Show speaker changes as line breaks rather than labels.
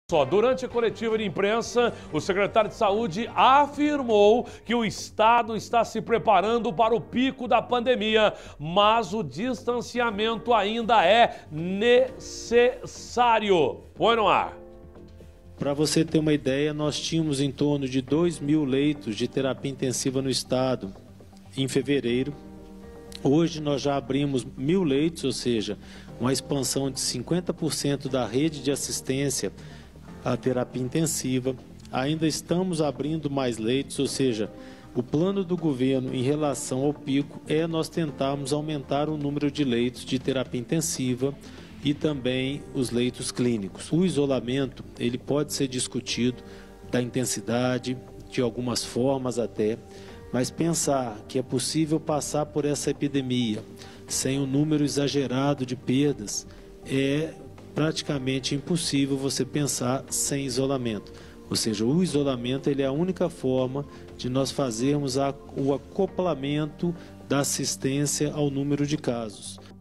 Durante a coletiva de imprensa, o secretário de Saúde afirmou que o Estado está se preparando para o pico da pandemia, mas o distanciamento ainda é necessário. Põe no ar.
Para você ter uma ideia, nós tínhamos em torno de 2.000 leitos de terapia intensiva no Estado em fevereiro. Hoje nós já abrimos 1.000 leitos, ou seja, uma expansão de 50% da rede de assistência à terapia intensiva. Ainda estamos abrindo mais leitos, ou seja, o plano do governo em relação ao pico é nós tentarmos aumentar o número de leitos de terapia intensiva e também os leitos clínicos. O isolamento, ele pode ser discutido da intensidade, de algumas formas até, mas pensar que é possível passar por essa epidemia sem um número exagerado de perdas é praticamente impossível você pensar sem isolamento. Ou seja, o isolamento ele é a única forma de nós fazermos o acoplamento da assistência ao número de casos.